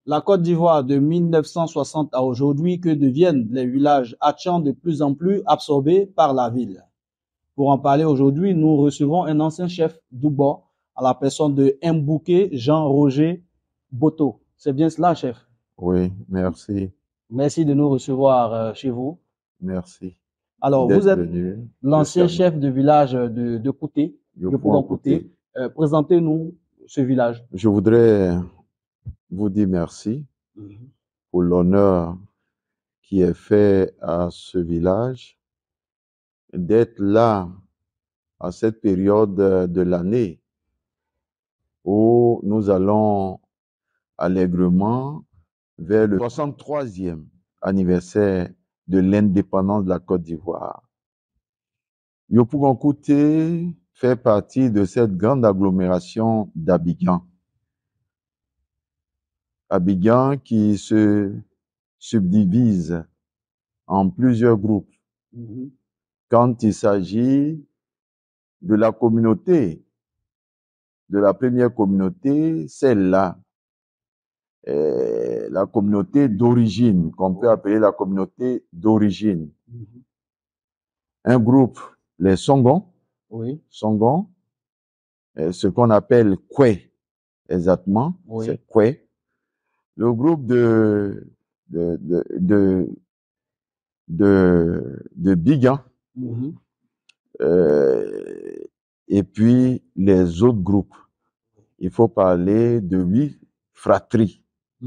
La Côte d'Ivoire de 1960 à aujourd'hui, que deviennent les villages Hatchans de plus en plus absorbés par la ville? Pour en parler aujourd'hui, nous recevons un ancien chef d'Oubo à la personne de Mbouké Jean-Roger Boto. C'est bien cela, chef? Oui, merci. Merci de nous recevoir chez vous. Merci Alors, vous d'être êtes venu l'ancien jusqu'à nous. chef de village de Kouté, de Yopougon-Kouté. Pougon-Kouté. Présentez-nous ce village. Je voudrais vous dire merci pour l'honneur qui est fait à ce village d'être là à cette période de l'année où nous allons allègrement vers le 63e anniversaire de l'indépendance de la Côte d'Ivoire. Yopougon-Kouté fait partie de cette grande agglomération d'Abidjan. Abidjan qui se subdivise en plusieurs groupes. Quand il s'agit de la communauté, de la première communauté, celle-là, la communauté d'origine, qu'on peut appeler la communauté d'origine. Un groupe, les Songons, Songons, ce qu'on appelle Kwe, exactement, c'est Kwe. Le groupe de Bigan, et puis les autres groupes. Il faut parler de 8 fratries.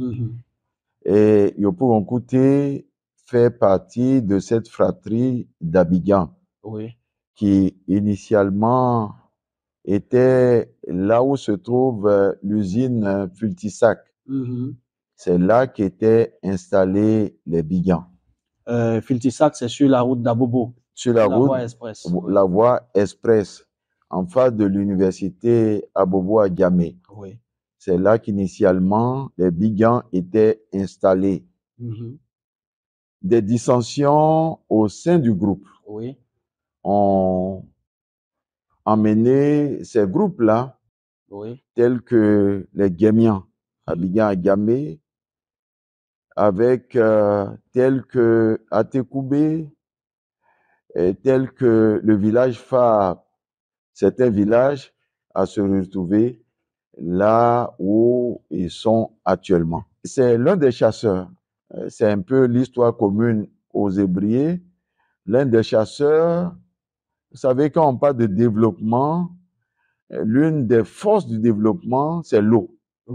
Et Yopougon-Kouté fait partie de cette fratrie d'Abidjan, qui initialement était là où se trouve l'usine Fultisac. C'est là qu'étaient installés les Bigans. Fultisac, c'est sur la route d'Abobo. Sur la route, voie express. La voie express, en face de l'université Abobo à Diamé. C'est là qu'initialement les Bigans étaient installés. Des dissensions au sein du groupe ont emmené ces groupes-là, tels que les Guémians, Abidjan à Diamé, avec tel que Atekoubé, tel que le village phare, certains villages, à se retrouver là où ils sont actuellement. C'est l'un des chasseurs, c'est un peu l'histoire commune aux Hébriers. L'un des chasseurs, vous savez, quand on parle de développement, l'une des forces du développement, c'est l'eau.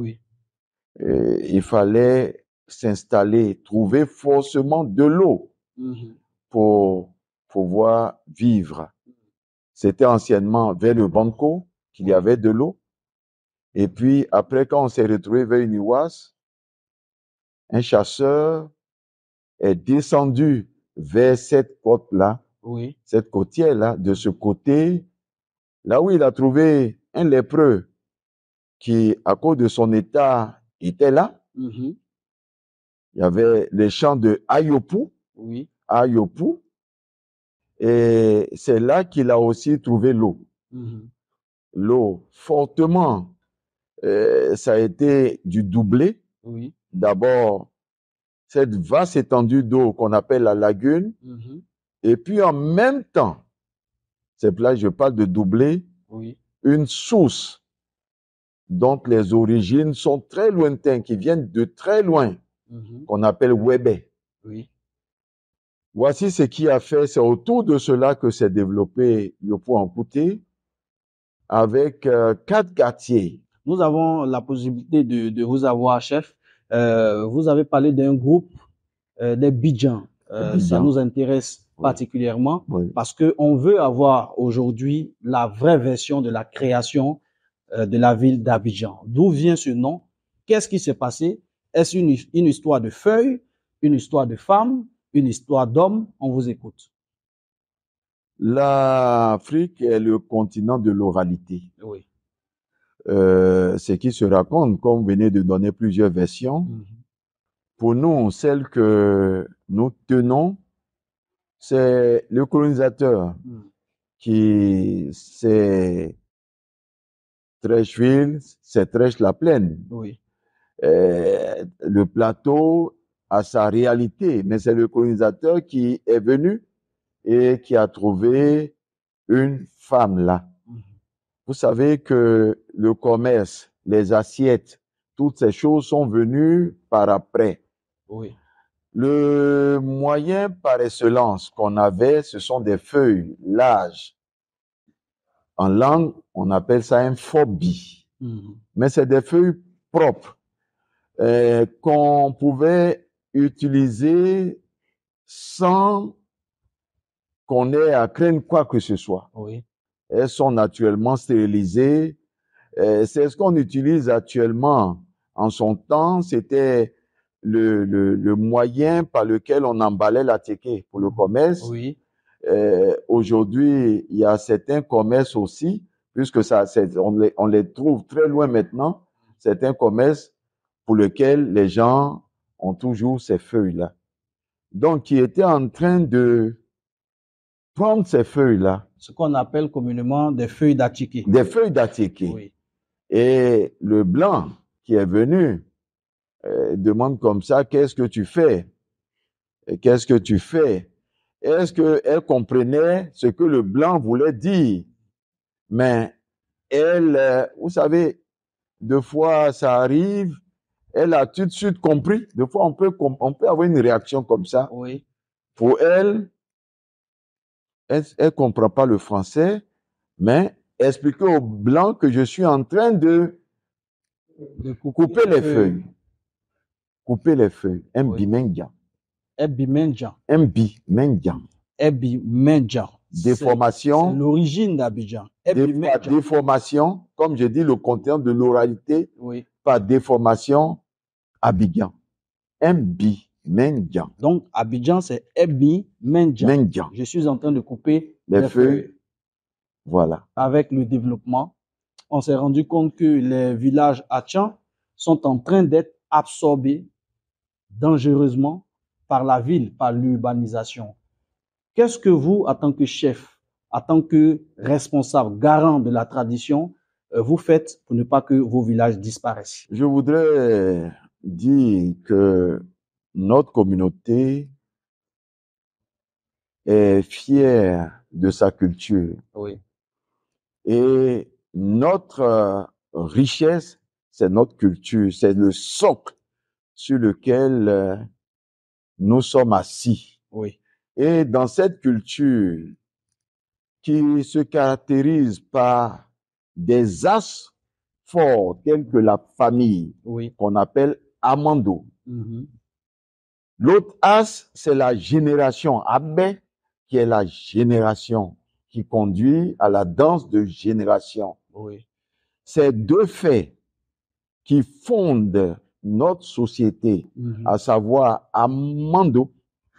Il fallait s'installer, trouver forcément de l'eau pour pouvoir vivre. C'était anciennement vers le Banco qu'il y avait de l'eau. Et puis après, quand on s'est retrouvé vers Uniwas, un chasseur est descendu vers cette côte-là, cette côtière-là, de ce côté, là où il a trouvé un lépreux qui, à cause de son état, était là. Il y avait les champs de Ayopou, Ayopou, et c'est là qu'il a aussi trouvé l'eau. L'eau, fortement, ça a été du doublé. D'abord, cette vaste étendue d'eau qu'on appelle la lagune, et puis en même temps, c'est là que je parle de doublé, une source dont les origines sont très lointaines, qui viennent de très loin, qu'on appelle Wébé. Voici ce qui a fait, c'est autour de cela que s'est développé Yopougon-Kouté, avec 4 quartiers. Nous avons la possibilité de vous avoir, chef. Vous avez parlé d'un groupe des Bidjans. Ça nous intéresse particulièrement parce qu'on veut avoir aujourd'hui la vraie version de la création de la ville d'Abidjan. D'où vient ce nom? Qu'est-ce qui s'est passé? Est-ce une histoire de feuilles, une histoire de femmes, une histoire d'hommes? On vous écoute. L'Afrique est le continent de l'oralité. Ce qui se raconte, comme vous venez de donner plusieurs versions. Pour nous, celle que nous tenons, c'est le colonisateur qui s'est Trècheville, c'est Trèche-la-Plaine. Le plateau a sa réalité, mais c'est le colonisateur qui est venu et qui a trouvé une femme là. Vous savez que le commerce, les assiettes, toutes ces choses sont venues par après. Oui. Le moyen par excellence qu'on avait, ce sont des feuilles larges. En langue, on appelle ça un phobie. Mais c'est des feuilles propres qu'on pouvait utiliser sans qu'on ait à craindre quoi que ce soit. Oui. Elles sont naturellement stérilisées. C'est ce qu'on utilise actuellement. En son temps, c'était le moyen par lequel on emballait la teke pour le commerce. Oui. Aujourd'hui, il y a certains commerces aussi, puisque on les trouve très loin maintenant, certains commerces pour lesquels les gens ont toujours ces feuilles-là. Donc, qui étaient en train de prendre ces feuilles-là. Ce qu'on appelle communément des feuilles d'attiqué. Des feuilles d'attiqué. Oui. Et le blanc qui est venu demande comme ça, qu'est-ce que tu fais? Qu'est-ce que tu fais? Est-ce qu'elle comprenait ce que le blanc voulait dire? Mais elle, vous savez, deux fois ça arrive, elle a tout de suite compris. Des fois, on peut avoir une réaction comme ça. Oui. Pour elle comprend pas le français, mais expliquer au blanc que je suis en train de couper les feuilles. Couper les feuilles. Mbimenja. Mbimenja. Mbimenja. Mbimenja. Déformation. C'est l'origine d'Abidjan. Déformation, comme je dis, le contenant de l'oralité. Oui. Par déformation, Abidjan. Mbimenja. Donc, Abidjan, c'est Mbimenja. Je suis en train de couper les feuilles. Voilà. Avec le développement, on s'est rendu compte que les villages Achan sont en train d'être absorbés dangereusement par la ville, par l'urbanisation. Qu'est-ce que vous, en tant que chef, en tant que responsable, garant de la tradition, vous faites pour ne pas que vos villages disparaissent? Je voudrais dire que notre communauté est fière de sa culture. Oui. Et notre richesse, c'est notre culture, c'est le socle sur lequel nous sommes assis. Oui. Et dans cette culture qui se caractérise par des as forts tels que la famille, oui, qu'on appelle Amando. L'autre as, c'est la génération Abé, qui est la génération qui conduit à la danse de génération. Oui. Ces deux faits qui fondent notre société, à savoir Amando,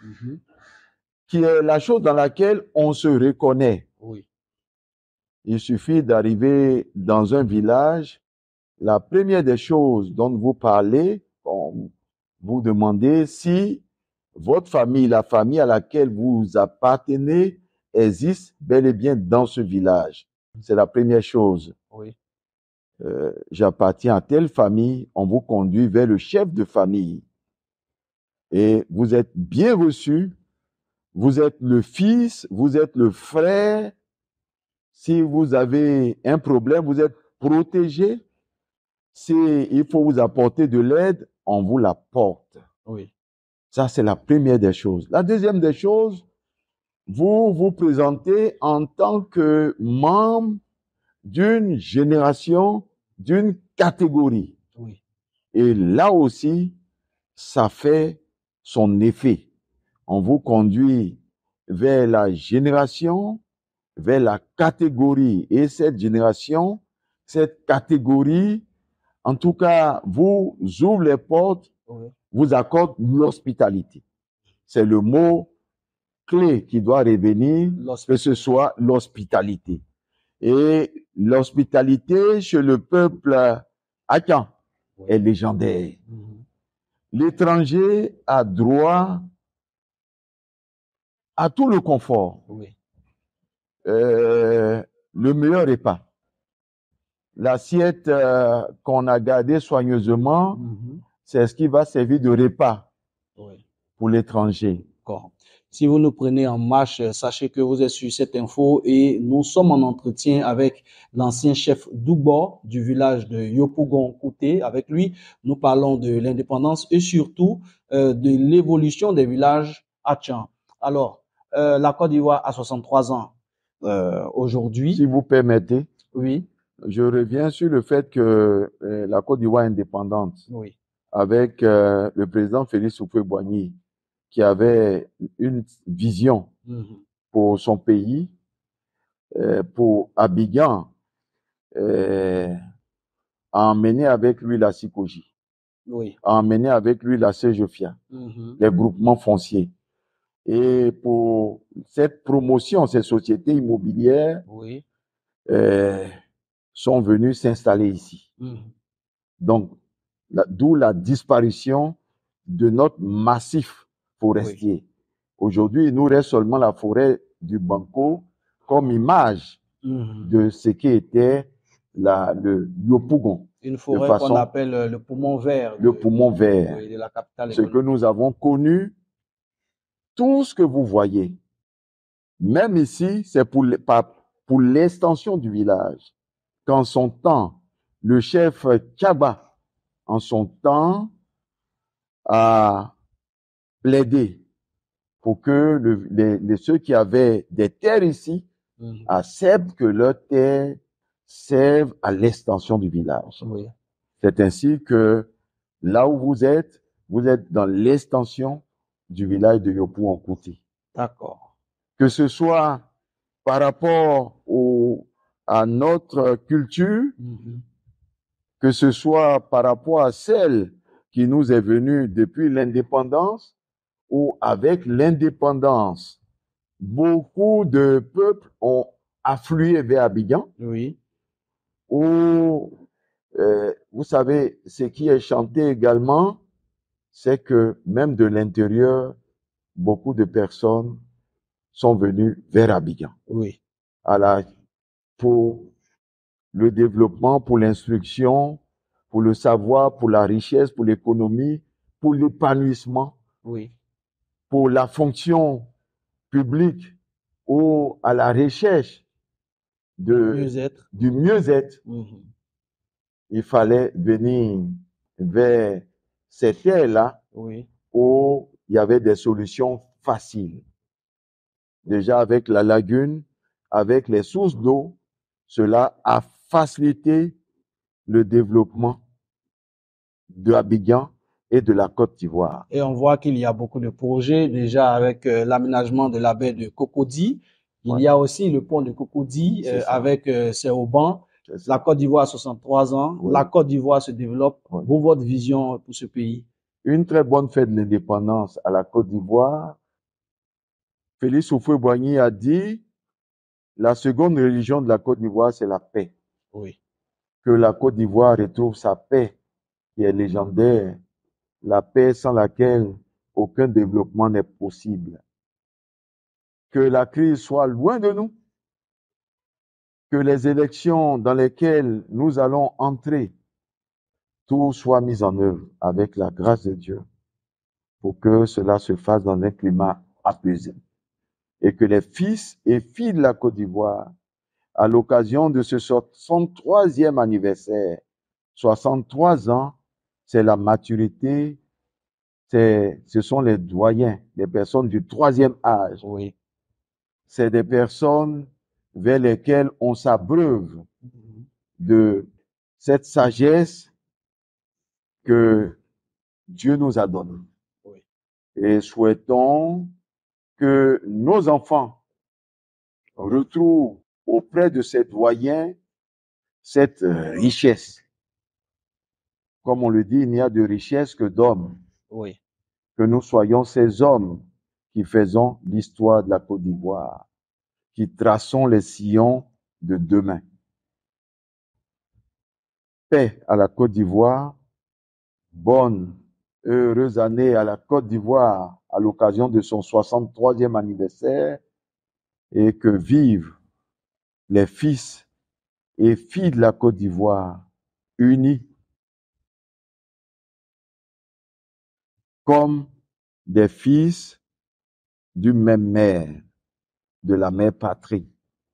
qui est la chose dans laquelle on se reconnaît. Oui. Il suffit d'arriver dans un village, la première des choses dont vous parlez, vous demandez si votre famille, la famille à laquelle vous appartenez, existe bel et bien dans ce village. C'est la première chose. Oui. J'appartiens à telle famille, on vous conduit vers le chef de famille. Et vous êtes bien reçu, vous êtes le fils, vous êtes le frère. Si vous avez un problème, vous êtes protégé. Il faut vous apporter de l'aide, on vous l'apporte. Oui. Ça, c'est la première des choses. La deuxième des choses, vous vous présentez en tant que membre d'une génération, d'une catégorie. Oui. Et là aussi, ça fait son effet. On vous conduit vers la génération, vers la catégorie. Et cette génération, cette catégorie, en tout cas, vous ouvre les portes, oui, vous accorde l'hospitalité. C'est le mot clé qui doit revenir, que ce soit l'hospitalité. Et l'hospitalité chez le peuple Akan est légendaire. L'étranger a droit à tout le confort. Oui. Le meilleur repas. L'assiette qu'on a gardée soigneusement, c'est ce qui va servir de repas pour l'étranger. D'accord. Si vous nous prenez en marche, sachez que vous êtes sur cette info et nous sommes en entretien avec l'ancien chef d'Oubo du village de Yopougon-Kouté. Avec lui, nous parlons de l'indépendance et surtout de l'évolution des villages à Tchang. Alors, la Côte d'Ivoire a 63 ans aujourd'hui. Si vous permettez, oui. Je reviens sur le fait que la Côte d'Ivoire est indépendante, oui. avec le président Félix Houphouët-Boigny, qui avait une vision pour son pays, pour Abidjan, a emmené avec lui la SICOGI, a emmené avec lui la CEGEFIA, les groupements fonciers. Et pour cette promotion, ces sociétés immobilières sont venues s'installer ici. Donc, d'où la disparition de notre massif forestier. Aujourd'hui, il nous reste seulement la forêt du Banco comme image de ce qui était le Yopougon. Une forêt qu'on appelle le poumon vert. Le poumon vert. De la capitale ce que nous avons connu, tout ce que vous voyez, même ici, c'est pour l'extension du village. Qu'en son temps, le chef Tchaba, en son temps, a plaidé pour que ceux qui avaient des terres ici acceptent que leurs terres servent à l'extension du village. C'est ainsi que là où vous êtes dans l'extension du village de Yopougon-Kouté. D'accord. Que ce soit par rapport à notre culture, que ce soit par rapport à celle qui nous est venue depuis l'indépendance ou avec l'indépendance. Beaucoup de peuples ont afflué vers Abidjan. Où, vous savez, ce qui est chanté également, c'est que même de l'intérieur, beaucoup de personnes sont venues vers Abidjan. Pour le développement, pour l'instruction, pour le savoir, pour la richesse, pour l'économie, pour l'épanouissement, pour la fonction publique ou à la recherche du mieux-être. Il fallait venir vers ces terres-là où il y avait des solutions faciles. Déjà avec la lagune, avec les sources d'eau, cela a facilité le développement de Abidjan et de la Côte d'Ivoire. Et on voit qu'il y a beaucoup de projets déjà avec l'aménagement de la baie de Cocody. Il y a aussi le pont de Cocody avec ses haubans. La Côte d'Ivoire a 63 ans. La Côte d'Ivoire se développe. Votre vision pour ce pays? Une très bonne fête de l'indépendance à la Côte d'Ivoire. Félix Houphouët-Boigny a dit la seconde religion de la Côte d'Ivoire, c'est la paix. Que la Côte d'Ivoire retrouve sa paix, qui est légendaire, la paix sans laquelle aucun développement n'est possible. Que la crise soit loin de nous, que les élections dans lesquelles nous allons entrer, tout soit mis en œuvre avec la grâce de Dieu pour que cela se fasse dans un climat apaisé. Et que les fils et filles de la Côte d'Ivoire, à l'occasion de ce 63e anniversaire, 63 ans, c'est la maturité, ce sont les doyens, les personnes du 3e âge. C'est des personnes vers lesquelles on s'abreuve de cette sagesse que Dieu nous a donnée. Et souhaitons que nos enfants retrouvent auprès de ces doyens cette richesse. Comme on le dit, il n'y a de richesse que d'hommes. Que nous soyons ces hommes qui faisons l'histoire de la Côte d'Ivoire, qui traçons les sillons de demain. Paix à la Côte d'Ivoire, bonne, heureuse année à la Côte d'Ivoire à l'occasion de son 63e anniversaire, et que vivent les fils et filles de la Côte d'Ivoire unies comme des fils d'une même mère, de la mère patrie.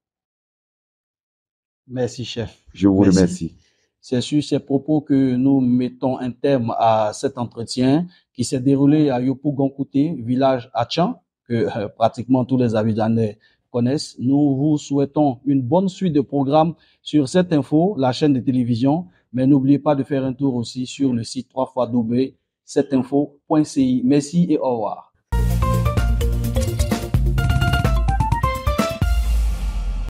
Merci, chef. Je vous Merci. remercie. C'est sur ces propos que nous mettons un terme à cet entretien qui s'est déroulé à Yopougon-Kouté, village Achan, que pratiquement tous les Abidjanais connaissent. Nous vous souhaitons une bonne suite de programmes sur cette info, la chaîne de télévision, mais n'oubliez pas de faire un tour aussi sur le site www.cetteinfo.ci. Merci et au revoir.